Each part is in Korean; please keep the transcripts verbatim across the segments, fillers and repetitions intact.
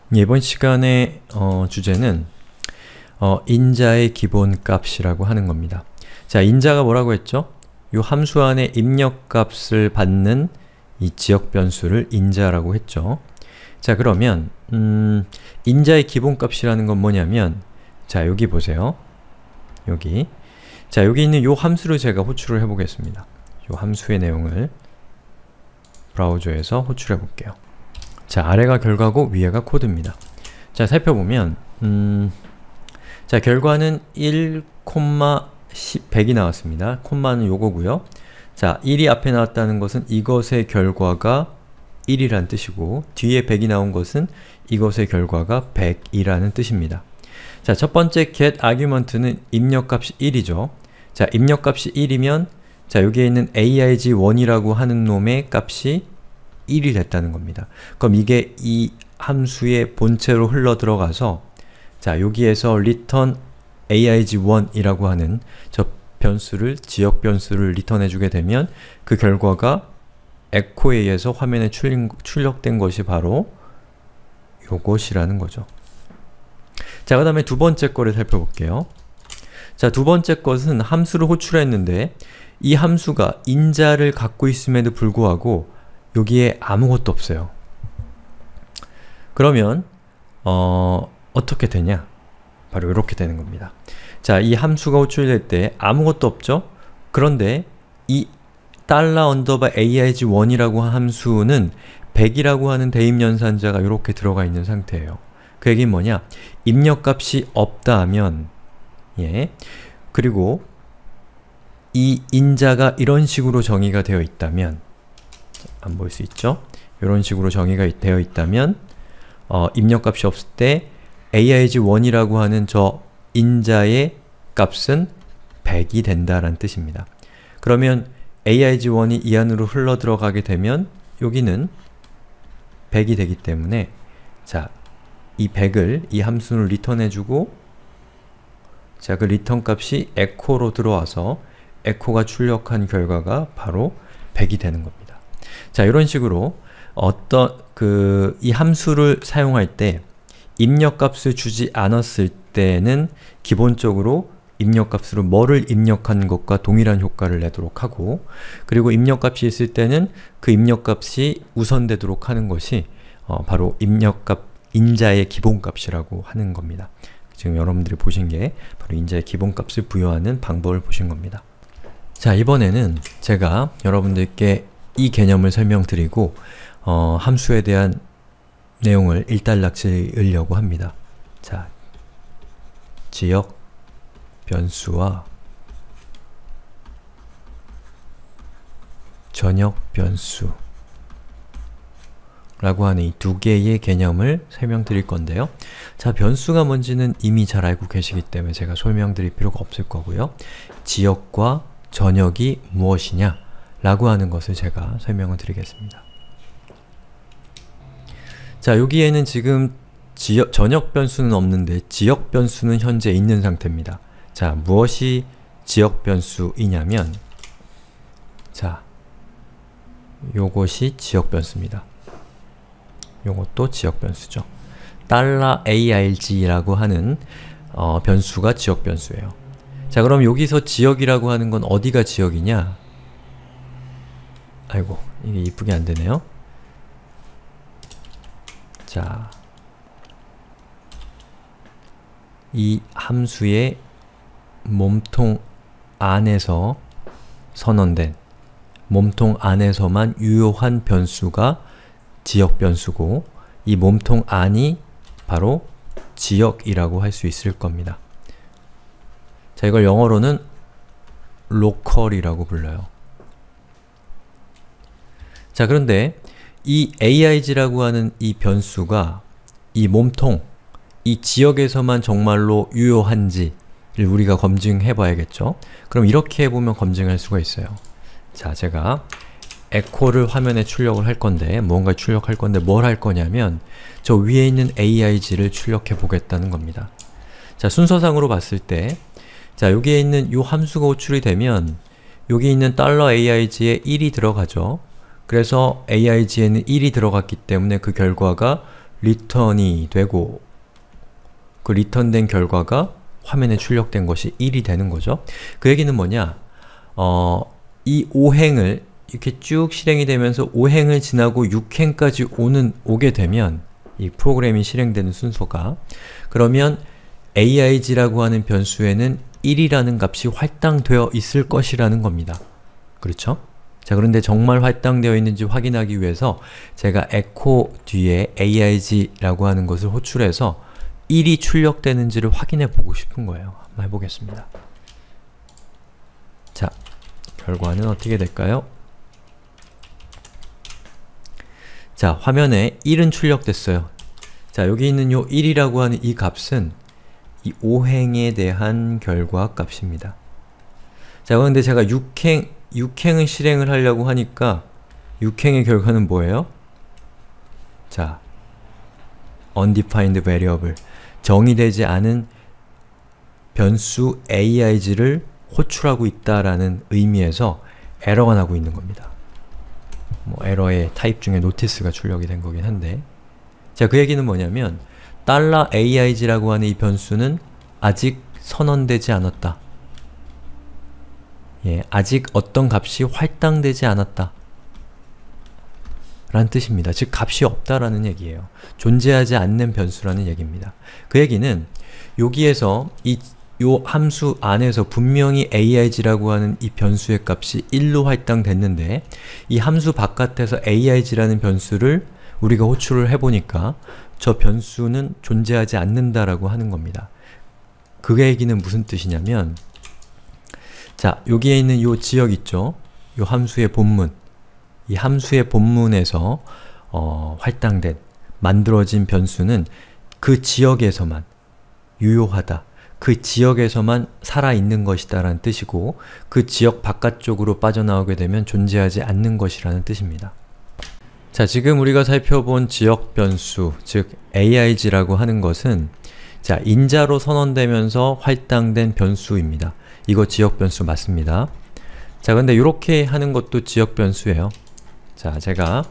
이번 시간의 어, 주제는 어, 인자의 기본값이라고 하는 겁니다. 자, 인자가 뭐라고 했죠? 이 함수 안에 입력값을 받는 이 지역 변수를 인자라고 했죠. 자, 그러면 음, 인자의 기본값이라는 건 뭐냐면, 자, 여기 보세요. 여기. 자, 여기 있는 이 함수를 제가 호출을 해보겠습니다. 이 함수의 내용을 브라우저에서 호출해 볼게요. 자, 아래가 결과고 위에가 코드입니다. 자, 살펴보면 음, 자, 결과는 일, 백이 나왔습니다. 콤마는 요거고요. 자, 일이 앞에 나왔다는 것은 이것의 결과가 일이란 뜻이고, 뒤에 백이 나온 것은 이것의 결과가 백이라는 뜻입니다. 자, 첫 번째 get argument는 입력값이 일이죠. 자, 입력값이 일이면 자, 여기에 있는 에이아이지 원이라고 하는 놈의 값이 일이 됐다는 겁니다. 그럼 이게 이 함수의 본체로 흘러 들어가서 자, 여기에서 return 에이아이지 원이라고 하는 저 변수를, 지역 변수를 리턴해주게 되면 그 결과가 echo에 의해서 화면에 출력, 출력된 것이 바로 요것이라는 거죠. 자, 그 다음에 두 번째 거를 살펴볼게요. 자, 두 번째 것은 함수를 호출했는데 이 함수가 인자를 갖고 있음에도 불구하고 여기에 아무것도 없어요. 그러면 어, 어떻게 되냐? 바로 이렇게 되는 겁니다. 자, 이 함수가 호출될 때 아무것도 없죠? 그런데 이 달러 언더바 에이아이지 원이라고 한 함수는 백이라고 하는 대입 연산자가 이렇게 들어가 있는 상태예요. 그 얘기는 뭐냐? 입력값이 없다 하면 예, 그리고 이 인자가 이런 식으로 정의가 되어 있다면, 안 보일 수 있죠? 이런 식으로 정의가 되어 있다면 어, 입력값이 없을 때 에이아이지 원이라고 하는 저 인자의 값은 백이 된다라는 뜻입니다. 그러면 에이아이지 원이 이 안으로 흘러 들어가게 되면 여기는 백이 되기 때문에 자, 이 백을 이 함수를 리턴해주고 자, 그 리턴 값이 echo로 들어와서 echo가 출력한 결과가 바로 백이 되는 겁니다. 자, 이런 식으로 어떤 그 이 함수를 사용할 때 입력값을 주지 않았을 때는 기본적으로 입력값으로 뭐를 입력한 것과 동일한 효과를 내도록 하고, 그리고 입력값이 있을 때는 그 입력값이 우선되도록 하는 것이 어, 바로 입력값, 인자의 기본값이라고 하는 겁니다. 지금 여러분들이 보신 게 바로 인자의 기본값을 부여하는 방법을 보신 겁니다. 자, 이번에는 제가 여러분들께 이 개념을 설명드리고 어, 함수에 대한 내용을 일단락지으려고 합니다. 자, 지역 변수와 전역 변수 라고 하는 이 두 개의 개념을 설명드릴 건데요. 자, 변수가 뭔지는 이미 잘 알고 계시기 때문에 제가 설명드릴 필요가 없을 거고요. 지역과 전역이 무엇이냐 라고 하는 것을 제가 설명을 드리겠습니다. 자, 여기에는 지금 지역, 전역 변수는 없는데 지역 변수는 현재 있는 상태입니다. 자, 무엇이 지역 변수이냐면 자, 요것이 지역 변수입니다. 요것도 지역 변수죠. $arg라고 하는 어, 변수가 지역 변수예요. 자, 그럼 여기서 지역이라고 하는 건 어디가 지역이냐? 아이고, 이게 이쁘게 안 되네요. 자, 이 함수의 몸통 안에서 선언된, 몸통 안에서만 유효한 변수가 지역 변수고, 이 몸통 안이 바로 지역이라고 할 수 있을 겁니다. 자, 이걸 영어로는 local이라고 불러요. 자, 그런데 이 에이아이지라고 하는 이 변수가 이 몸통, 이 지역에서만 정말로 유효한지를 우리가 검증해 봐야겠죠? 그럼 이렇게 해보면 검증할 수가 있어요. 자, 제가 echo를 화면에 출력을 할 건데, 뭔가 출력할 건데 뭘 할 거냐면 저 위에 있는 에이아이지를 출력해 보겠다는 겁니다. 자, 순서상으로 봤을 때 자, 여기에 있는 이 함수가 호출이 되면 여기 있는 $aig에 일이 들어가죠. 그래서 aig에는 일이 들어갔기 때문에 그 결과가 리턴이 되고 그 리턴된 결과가 화면에 출력된 것이 일이 되는 거죠. 그 얘기는 뭐냐? 어, 이 오 행을 이렇게 쭉 실행이 되면서 오 행을 지나고 육 행까지 오는, 오게 되면 이 프로그램이 실행되는 순서가 그러면 에이아이지라고 하는 변수에는 일이라는 값이 할당되어 있을 것이라는 겁니다. 그렇죠? 자, 그런데 정말 할당되어 있는지 확인하기 위해서 제가 echo 뒤에 에이아이지라고 하는 것을 호출해서 일이 출력되는지를 확인해 보고 싶은 거예요. 한번 해보겠습니다. 자, 결과는 어떻게 될까요? 자, 화면에 일은 출력됐어요. 자, 여기 있는 요 일이라고 하는 이 값은 이 오 행에 대한 결과 값입니다. 자, 그런데 제가 육 행, 육 행을 실행을 하려고 하니까 육 행의 결과는 뭐예요? 자, undefined variable, 정의되지 않은 변수 에이아이지를 호출하고 있다라는 의미에서 에러가 나고 있는 겁니다. 뭐 에러의 타입 중에 노티스가 출력이 된 거긴 한데, 자, 그 얘기는 뭐냐면 $에이아이지라고 하는 이 변수는 아직 선언되지 않았다. 예, 아직 어떤 값이 할당되지 않았다 라는 뜻입니다. 즉, 값이 없다라는 얘기예요. 존재하지 않는 변수라는 얘기입니다. 그 얘기는 여기에서 이 요 함수 안에서 분명히 에이아이지라고 하는 이 변수의 값이 일로 할당됐는데 이 함수 바깥에서 에이아이지라는 변수를 우리가 호출을 해보니까 저 변수는 존재하지 않는다라고 하는 겁니다. 그 얘기는 무슨 뜻이냐면, 자, 여기에 있는 요 지역 있죠? 요 함수의 본문, 이 함수의 본문에서 어, 할당된, 만들어진 변수는 그 지역에서만 유효하다, 그 지역에서만 살아있는 것이다 라는 뜻이고, 그 지역 바깥쪽으로 빠져나오게 되면 존재하지 않는 것이라는 뜻입니다. 자, 지금 우리가 살펴본 지역 변수, 즉 에이아이지라고 하는 것은 자, 인자로 선언되면서 할당된 변수입니다. 이거 지역 변수 맞습니다. 자, 근데 이렇게 하는 것도 지역 변수예요. 자, 제가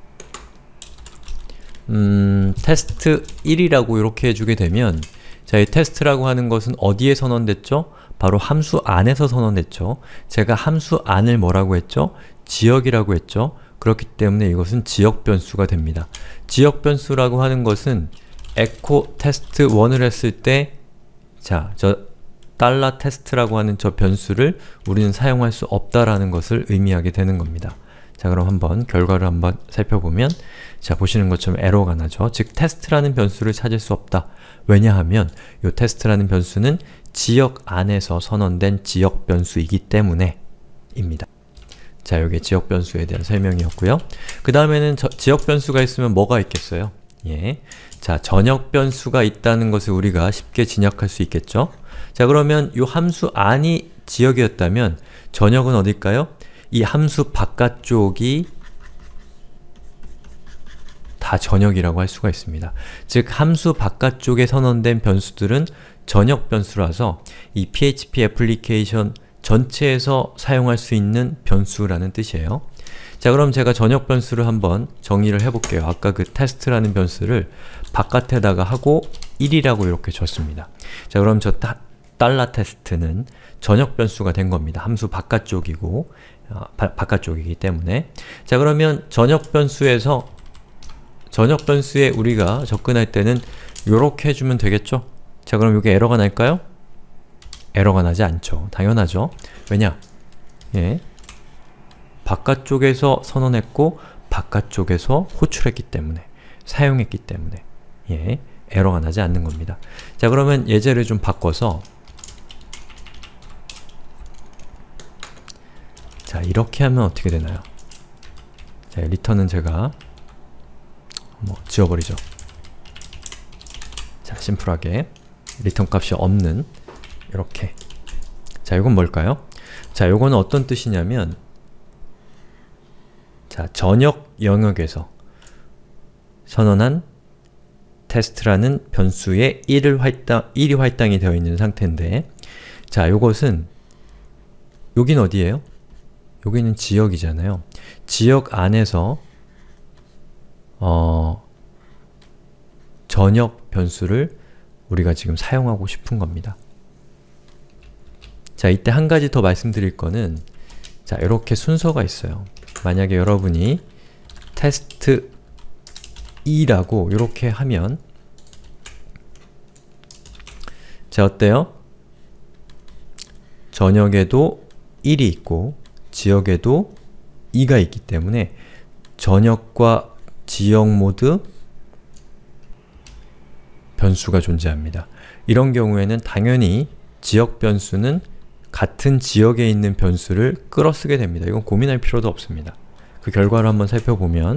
음, 테스트 일이라고 이렇게 해주게 되면, 자, 이 테스트라고 하는 것은 어디에 선언됐죠? 바로 함수 안에서 선언됐죠. 제가 함수 안을 뭐라고 했죠? 지역이라고 했죠. 그렇기 때문에 이것은 지역 변수가 됩니다. 지역 변수라고 하는 것은 echo test 원을 했을 때, 자, 저 달러 테스트라고 하는 저 변수를 우리는 사용할 수 없다라는 것을 의미하게 되는 겁니다. 자, 그럼 한번 결과를 한번 살펴보면, 자, 보시는 것처럼 에러가 나죠. 즉, 테스트라는 변수를 찾을 수 없다. 왜냐하면 이 테스트라는 변수는 지역 안에서 선언된 지역 변수이기 때문에 입니다. 자, 이게 지역 변수에 대한 설명이었고요. 그 다음에는 지역 변수가 있으면 뭐가 있겠어요? 예. 자, 전역 변수가 있다는 것을 우리가 쉽게 진역할 수 있겠죠? 자, 그러면 이 함수 안이 지역이었다면 전역은 어딜까요? 이 함수 바깥쪽이 다 전역이라고 할 수가 있습니다. 즉, 함수 바깥쪽에 선언된 변수들은 전역 변수라서 이 피에이치피 애플리케이션 전체에서 사용할 수 있는 변수라는 뜻이에요. 자, 그럼 제가 전역 변수를 한번 정의를 해볼게요. 아까 그 테스트라는 변수를 바깥에다가 하고 일이라고 이렇게 줬습니다. 자, 그럼 저 따, 달러 테스트는 전역 변수가 된 겁니다. 함수 바깥쪽이고 어, 바, 바깥쪽이기 때문에. 자, 그러면 전역 변수에서 전역 변수에 우리가 접근할 때는 요렇게 해주면 되겠죠? 자, 그럼 여기 에러가 날까요? 에러가 나지 않죠. 당연하죠. 왜냐? 예. 바깥쪽에서 선언했고 바깥쪽에서 호출했기 때문에, 사용했기 때문에 예, 에러가 나지 않는 겁니다. 자, 그러면 예제를 좀 바꿔서, 자, 이렇게 하면 어떻게 되나요? 자, 리턴은 제가 뭐 지워버리죠. 자, 심플하게 리턴 값이 없는 이렇게. 자, 이건 뭘까요? 자, 요거는 어떤 뜻이냐면, 자, 전역 영역에서 선언한 테스트라는 변수에 일을 할당, 일이 할당이 되어 있는 상태인데, 자, 요것은 여긴 어디예요? 여기는 지역이잖아요. 지역 안에서 어, 전역 변수를 우리가 지금 사용하고 싶은 겁니다. 자, 이때 한 가지 더 말씀드릴 거는, 자, 이렇게 순서가 있어요. 만약에 여러분이 테스트 이라고 이렇게 하면, 자, 어때요? 전역에도 일이 있고 지역에도 이가 있기 때문에 전역과 지역 모두 변수가 존재합니다. 이런 경우에는 당연히 지역 변수는 같은 지역에 있는 변수를 끌어쓰게 됩니다. 이건 고민할 필요도 없습니다. 그 결과를 한번 살펴보면,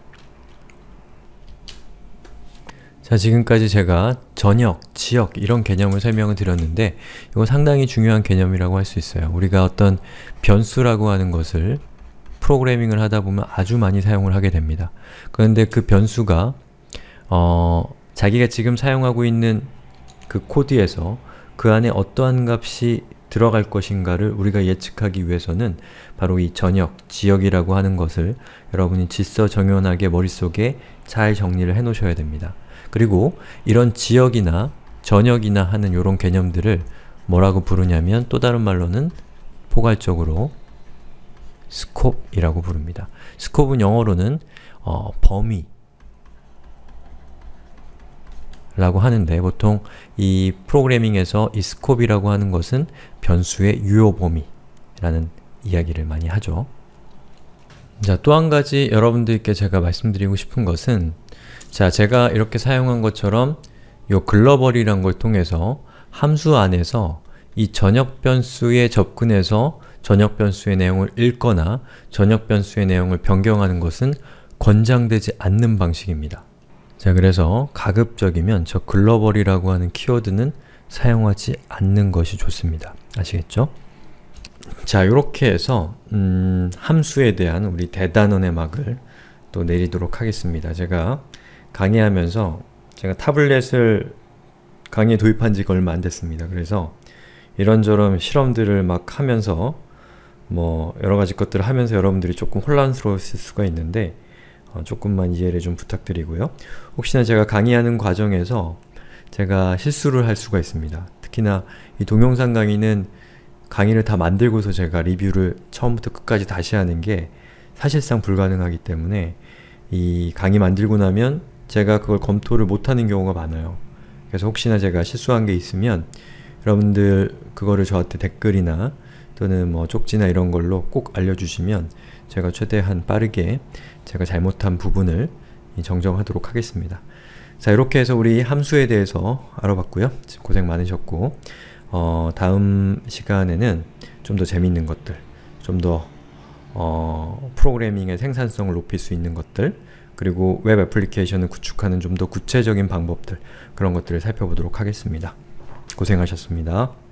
자, 지금까지 제가 전역, 지역 이런 개념을 설명을 드렸는데 이거 상당히 중요한 개념이라고 할 수 있어요. 우리가 어떤 변수라고 하는 것을 프로그래밍을 하다 보면 아주 많이 사용을 하게 됩니다. 그런데 그 변수가 어, 자기가 지금 사용하고 있는 그 코드에서 그 안에 어떠한 값이 들어갈 것인가를 우리가 예측하기 위해서는 바로 이 전역, 지역이라고 하는 것을 여러분이 질서정연하게 머릿속에 잘 정리를 해 놓으셔야 됩니다. 그리고 이런 지역이나 전역이나 하는 이런 개념들을 뭐라고 부르냐면 또 다른 말로는 포괄적으로 스콥이라고 부릅니다. 스콥은 영어로는 어, 범위 라고 하는데 보통 이 프로그래밍에서 이 스콥이라고 하는 것은 변수의 유효 범위라는 이야기를 많이 하죠. 자, 또 한 가지 여러분들께 제가 말씀드리고 싶은 것은, 자, 제가 이렇게 사용한 것처럼 요 글로벌이란 걸 통해서 함수 안에서 이 전역 변수에 접근해서 전역 변수의 내용을 읽거나 전역 변수의 내용을 변경하는 것은 권장되지 않는 방식입니다. 자, 그래서 가급적이면 저 글로벌이라고 하는 키워드는 사용하지 않는 것이 좋습니다. 아시겠죠? 자, 요렇게 해서 음, 함수에 대한 우리 대단원의 막을 또 내리도록 하겠습니다. 제가 강의하면서 제가 타블렛을 강의에 도입한 지가 얼마 안 됐습니다. 그래서 이런저런 실험들을 막 하면서 뭐 여러가지 것들을 하면서 여러분들이 조금 혼란스러웠을 수가 있는데 어, 조금만 이해를 좀 부탁드리고요. 혹시나 제가 강의하는 과정에서 제가 실수를 할 수가 있습니다. 특히나 이 동영상 강의는 강의를 다 만들고서 제가 리뷰를 처음부터 끝까지 다시 하는 게 사실상 불가능하기 때문에 이 강의 만들고 나면 제가 그걸 검토를 못하는 경우가 많아요. 그래서 혹시나 제가 실수한 게 있으면 여러분들 그거를 저한테 댓글이나 또는 뭐 쪽지나 이런 걸로 꼭 알려주시면 제가 최대한 빠르게 제가 잘못한 부분을 정정하도록 하겠습니다. 자, 이렇게 해서 우리 함수에 대해서 알아봤고요. 고생 많으셨고 어, 다음 시간에는 좀 더 재밌는 것들, 좀 더 어, 프로그래밍의 생산성을 높일 수 있는 것들, 그리고 웹 애플리케이션을 구축하는 좀 더 구체적인 방법들, 그런 것들을 살펴보도록 하겠습니다. 고생하셨습니다.